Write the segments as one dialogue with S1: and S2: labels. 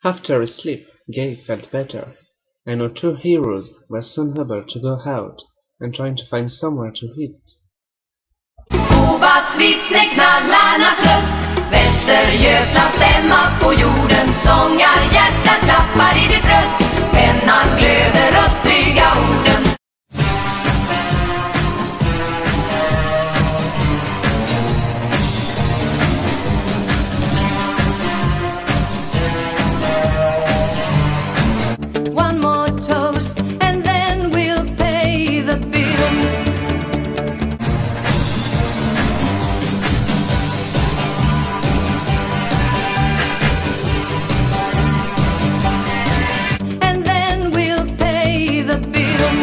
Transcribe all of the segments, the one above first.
S1: After a sleep, Gay felt better, and our two heroes were soon able to go out and trying to find somewhere to eat.
S2: Hovas vittneknallarnas röst, Västergötlands stämma på jorden, sångar hjärtat klappar i ditt bröst, pennan glöder rött flyga orden. One more toast and then we'll pay the bill. And then we'll pay the bill.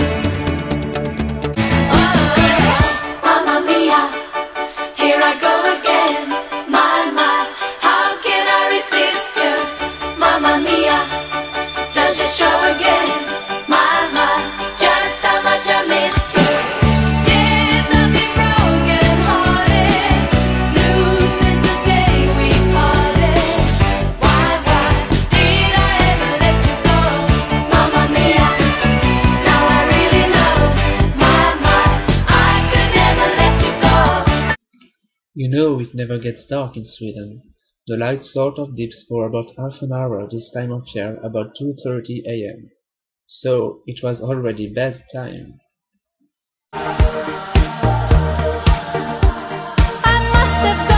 S2: Oh, Mamma Mia, here I go again. My, how can I resist you? Mamma Mia, does it show again? My, just how much I missed you. Yes, I've been broken hearted, blue since the day we parted. Why did I ever let you go? Mamma Mia, now I really know. My, I could never let you go.
S1: You know it never gets dark in Sweden. The light sort of dips for about half an hour this time of year, about 2:30 a.m. So it was already bedtime.
S2: I must have